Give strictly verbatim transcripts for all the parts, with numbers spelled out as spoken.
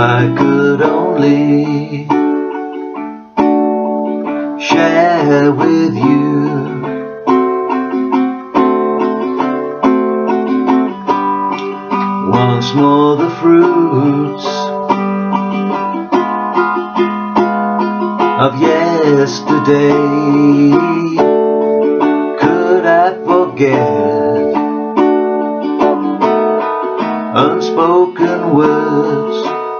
I could only share with you once more the fruits of yesterday. Could I forget unspoken words,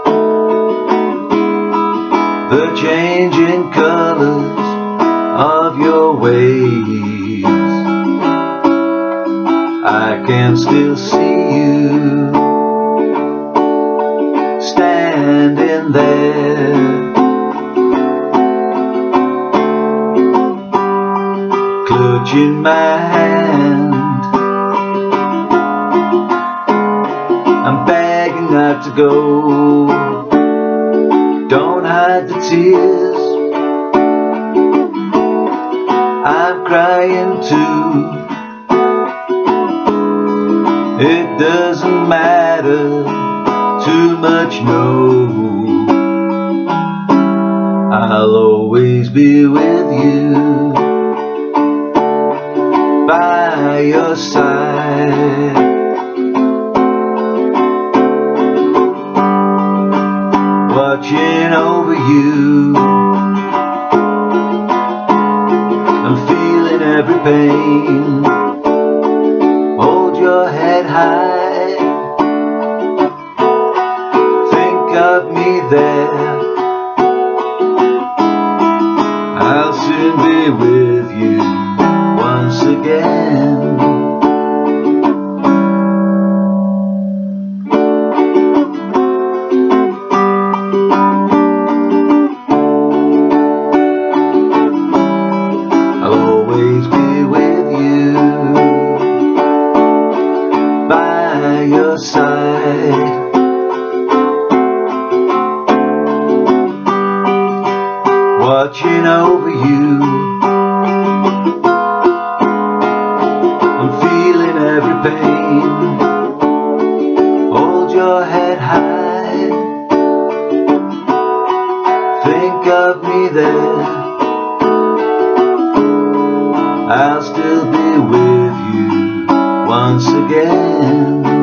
the changing colors of your ways? I can still see you standing there, clutching my hand. I'm begging not to go. Don't hide the tears, I'm crying too. It doesn't matter too much, no. I'll always be with you, by your side. Watching over you, I'm feeling every pain. Hold your head high, think of me there. I'll soon be with you once again. Your side, watching over you, I'm feeling every pain. Hold your head high, think of me there. I'll still be with you once again.